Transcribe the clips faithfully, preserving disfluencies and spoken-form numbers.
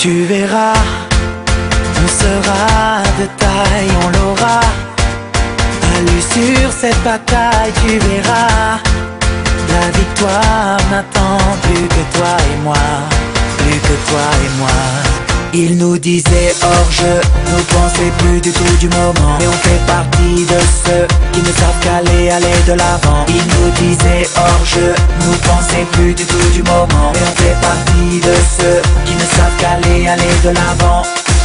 Tu verras, on sera de taille, on l'aura. À l'issue sur cette bataille, tu verras. La victoire n'attend plus que toi et moi, plus que toi et moi. Il nous disait hors jeu, nous pensait plus du tout du moment. Mais on fait partie de ceux qui ne savent qu'aller, aller de l'avant. Il nous disait hors jeu, nous pensait plus du tout du moment. Mais on fait partie de ceux qui ne savent qu'aller, aller de l'avant.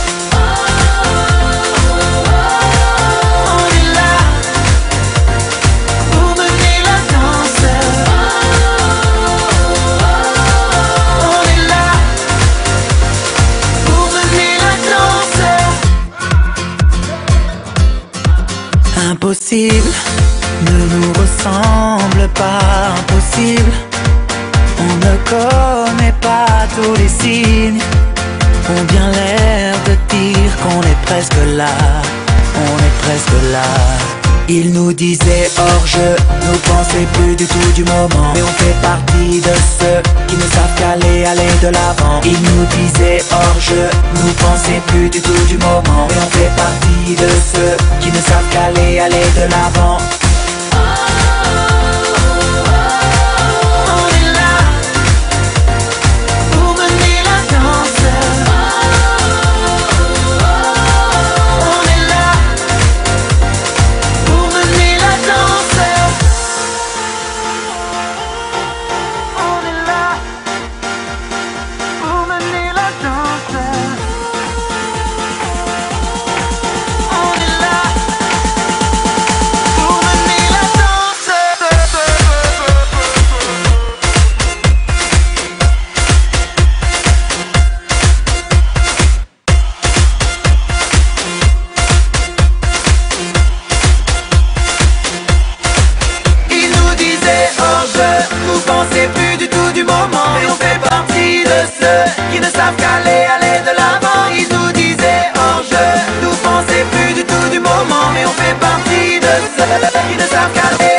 Impossible ne nous ressemble pas, impossible. On ne connaît pas tous les signes. On bien l'air de dire qu'on est presque là, on est presque là. Il nous disait hors jeu, nous pensait plus du tout du moment. Mais on fait partie de ceux qui ne savent qu'aller, aller de l'avant. Il nous disait hors jeu, nous pensait plus du tout du moment. Mais on fait partie de ceux qui ne savent qu'aller, aller de l'avant. Qui ne savent qu'aller, aller de l'avant. Ils nous disaient hors jeu, nous pensait plus du tout du moment. Mais on fait partie de ceux qui ne savent qu'aller.